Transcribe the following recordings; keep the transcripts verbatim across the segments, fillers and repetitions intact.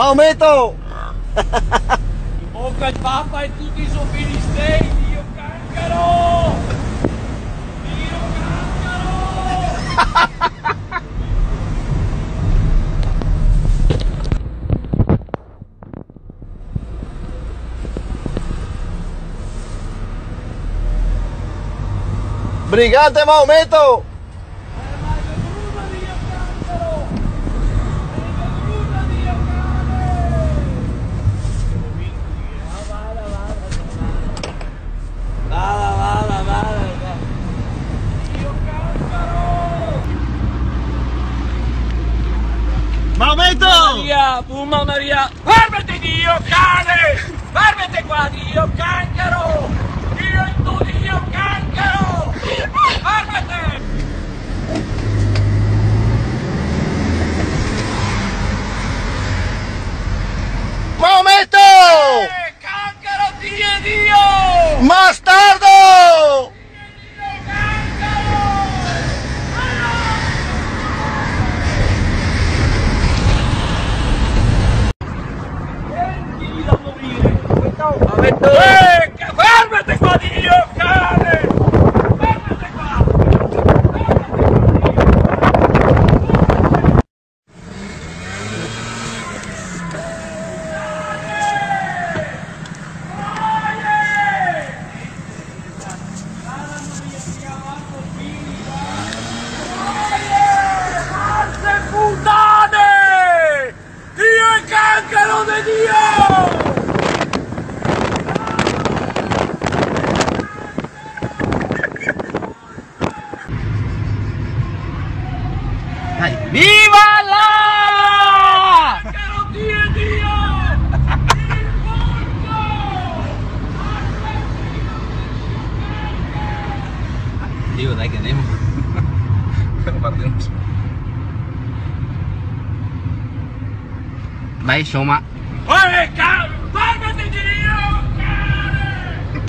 Maometto! In bocca al Papa e tutti i suoi filistei, Dio cancaro! Dio cancaro! Brigate Maometto! Maometto! Maria, Puma Maria! Fermati Dio cane! Fermati qua Dio cancaro! Dio il tuo Dio cancaro! Fermati! Maometto! Eh, cancaro Dio Dio! Bastardo! Dio cancaro! Senti da morire! Maometto! Eh, ca- fermati qua Dio cane! Fermati qua! Puttane! Dio è cancaro di Dio! Dai! Viva là! Cancaro Dio Dio! Il porco! Digo, dai che andiamo. Partiamo. Vai, insomma. Eh, ca- fermati Dio! Cane!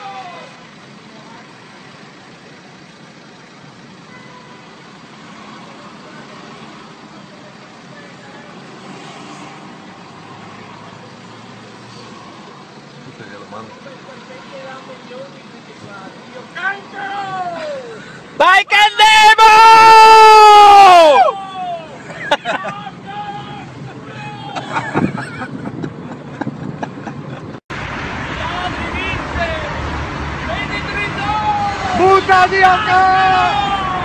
Cancaro! Vai che andiamo! Butta Dio cane!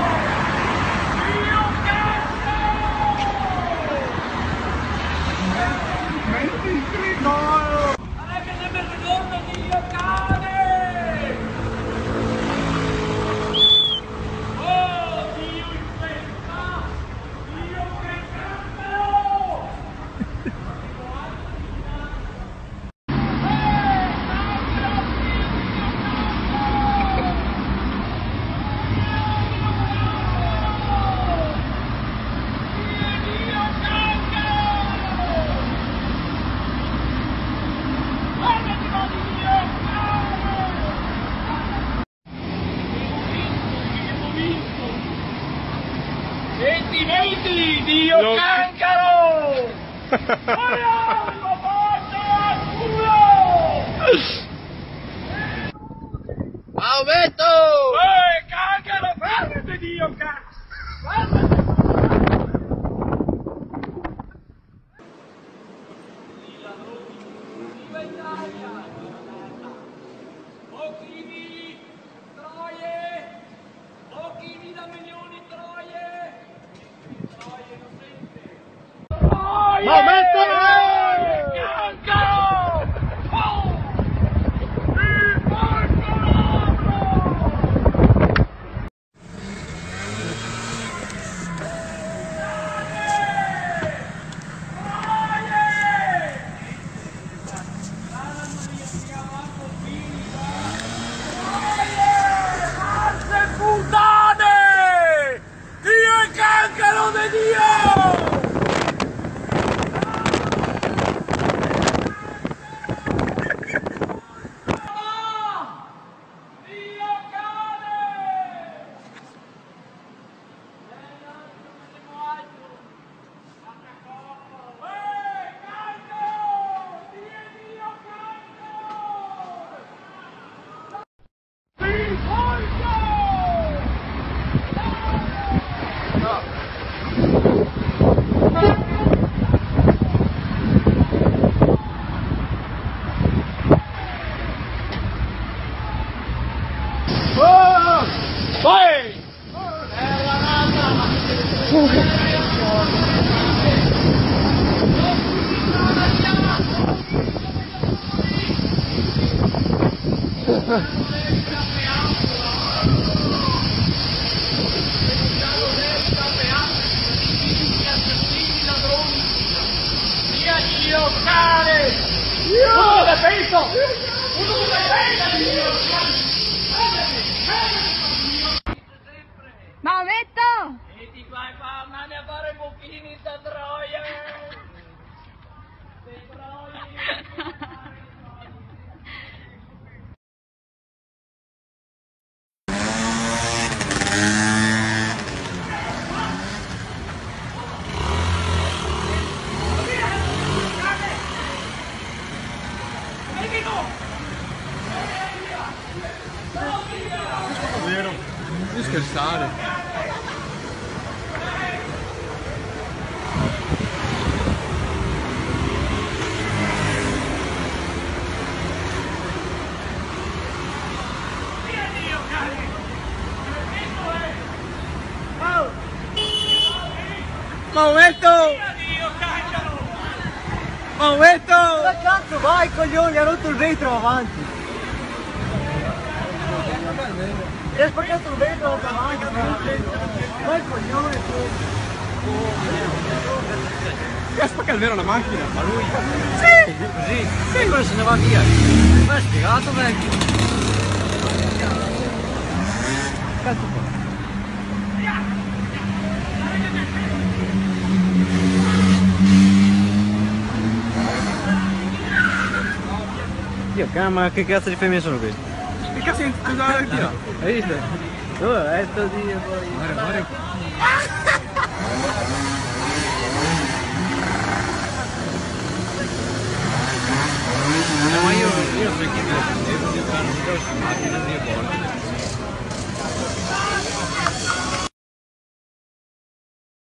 Sentimenti, Dio Lo- cancaro! Ora, lo faccio al culo! Maometto! Eh, cancaro, fermati, Dio cancaro! Fermati! Viva Italia! Occhini, troie! Occhini da milioni, troie! Troie innocente! Troie! Maometto! Cancaro! Oh! Il porco ladro! Puttane! Dio è cancaro di Dio! Dio cane! Eh, cancaro! Dio cane! Uno da peso! Uno da peso! Dio cane! Maometto! E ti fai fare a fare buchini da troia! Dei troia! Vero? Non scherzare. Momento! Momento! Ma cazzo vai coglione, ha rotto il vetro avanti! E ha spaccato il vetro davanti! Ma il coglione tu! Che spacca il vero la macchina? Ma lui? Sì! Così! Sì, quello se ne va via! Ma è spiegato vecchio! Cazzo qua! Dio, ma che cazzo di femmine sono queste? Che cazzo di cosa hai tirato? Hai visto? Dove è sto Dio poi? Guarda, guarda.